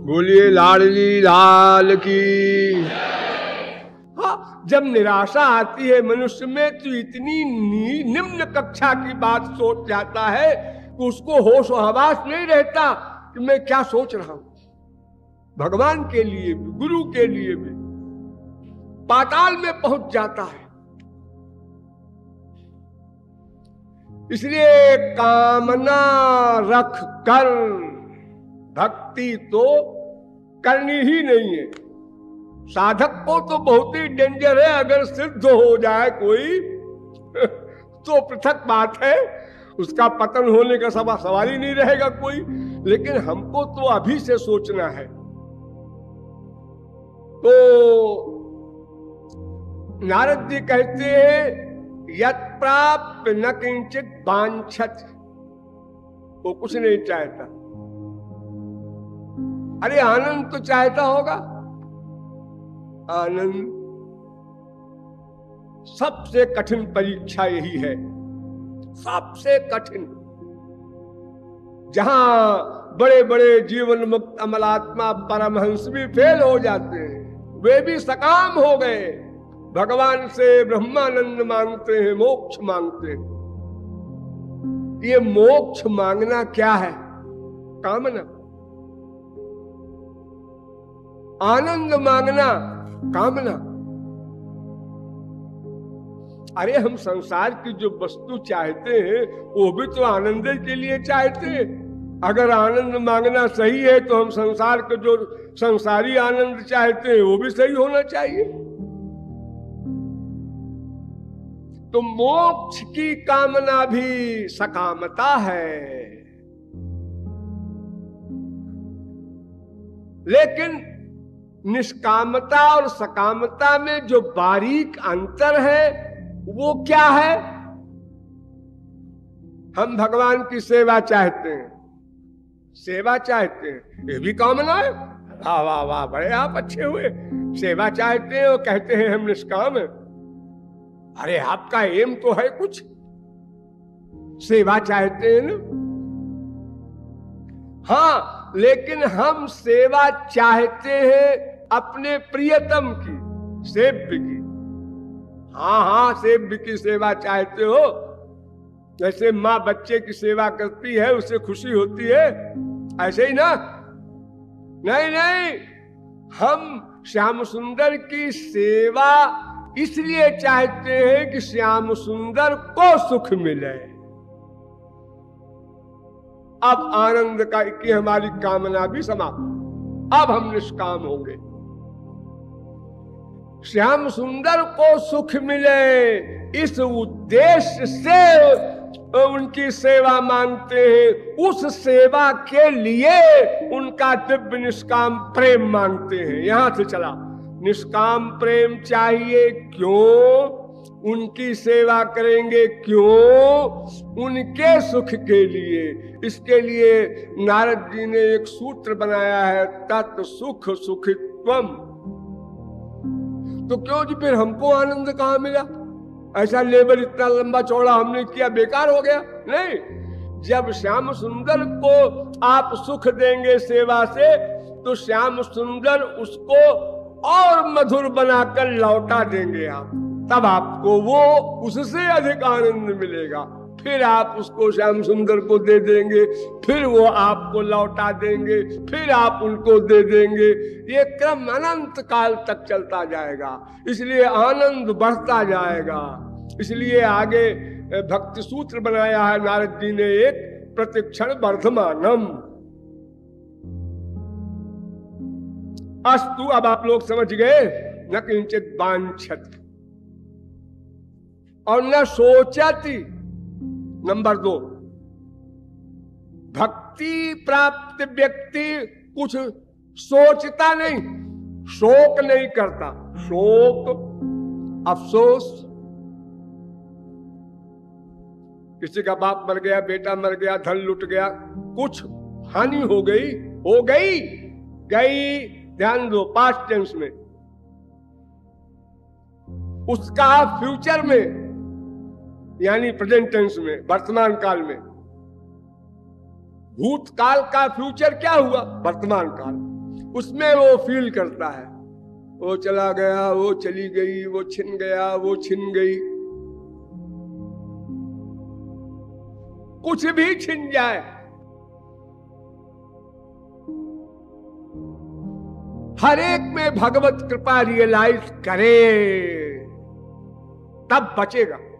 बोलिए लाडली लाल की। हाँ, जब निराशा आती है मनुष्य में तो इतनी निम्न कक्षा की बात सोच जाता है कि उसको होश और हवास नहीं रहता कि मैं क्या सोच रहा हूं। भगवान के लिए भी, गुरु के लिए भी पाताल में पहुंच जाता है। इसलिए कामना रख कर भक्ति तो करनी ही नहीं है। साधक को तो बहुत ही डेंजर है, अगर सिद्ध हो जाए कोई तो पृथक बात है, उसका पतन होने का सवाल ही नहीं रहेगा कोई। लेकिन हमको तो अभी से सोचना है। तो नारद जी कहते हैं यत् प्राप्त न किंचित वांछत, वो कुछ नहीं चाहता। अरे आनंद तो चाहता होगा। आनंद सबसे कठिन परीक्षा यही है, सबसे कठिन। जहां बड़े बड़े जीवन मुक्त अमलात्मा परमहंस भी फेल हो जाते हैं, वे भी सकाम हो गए, भगवान से ब्रह्मानंद मांगते हैं, मोक्ष मांगते हैं। ये मोक्ष मांगना क्या है? कामना। आनंद मांगना कामना। अरे हम संसार की जो वस्तु चाहते हैं वो भी तो आनंद के लिए चाहते हैं। अगर आनंद मांगना सही है तो हम संसार के जो संसारी आनंद चाहते हैं वो भी सही होना चाहिए। तो मोक्ष की कामना भी सकामता है। लेकिन निष्कामता और सकामता में जो बारीक अंतर है वो क्या है? हम भगवान की सेवा चाहते हैं, सेवा चाहते हैं, ये भी कामना है। वाह वाह वाह, बड़े आप अच्छे हुए। सेवा चाहते हैं और कहते हैं हम निष्काम हैं। अरे आपका एम तो है कुछ, सेवा चाहते हैं ना। हाँ, लेकिन हम सेवा चाहते हैं अपने प्रियतम की, सेव्य की। हाँ हाँ, सेव्य की सेवा चाहते हो। जैसे माँ बच्चे की सेवा करती है, उसे खुशी होती है, ऐसे ही ना? नहीं नहीं, हम श्याम सुंदर की सेवा इसलिए चाहते हैं कि श्याम सुंदर को सुख मिले। अब आनंद का की हमारी कामना भी समाप्त। अब हम निष्काम होंगे। श्याम सुंदर को सुख मिले, इस उद्देश्य से उनकी सेवा मांगते हैं। उस सेवा के लिए उनका दिव्य निष्काम प्रेम मांगते हैं। यहां से चला, निष्काम प्रेम चाहिए। क्यों? उनकी सेवा करेंगे क्यों? उनके सुख के लिए। इसके लिए नारद जी ने एक सूत्र बनाया है, तत् सुख सुखित्वम। तो क्यों जी, फिर हमको आनंद कहां मिला? ऐसा लेवल इतना लंबा चौड़ा हमने किया, बेकार हो गया? नहीं, जब श्याम सुंदर को आप सुख देंगे सेवा से, तो श्याम सुंदर उसको और मधुर बनाकर लौटा देंगे आप। तब आपको वो उससे अधिक आनंद मिलेगा। फिर आप उसको श्याम सुंदर को दे देंगे, फिर वो आपको लौटा देंगे, फिर आप उनको दे देंगे। ये क्रम अनंत काल तक चलता जाएगा। इसलिए आनंद बढ़ता जाएगा। इसलिए आगे भक्ति सूत्र बनाया है नारद जी ने एक, प्रतिक्षण वर्धमानम। अस्तु, अब आप लोग समझ गए। न किंचित वांछत और न सोचती। नंबर 2, भक्ति प्राप्त व्यक्ति कुछ सोचता नहीं, शोक नहीं करता। शोक, अफसोस, किसी का बाप मर गया, बेटा मर गया, धन लुट गया, कुछ हानि हो गई, हो गई, गई, ध्यान दो, पास्ट टेंस में। उसका फ्यूचर में यानी प्रेजेंट टेंस में, वर्तमान काल में। भूतकाल का फ्यूचर क्या हुआ? वर्तमान काल। उसमें वो फील करता है। वो चला गया, वो चली गई, वो छिन गया, वो छिन गई, कुछ भी छिन जाए, हर एक में भगवत कृपा रियलाइज करे, तब बचेगा।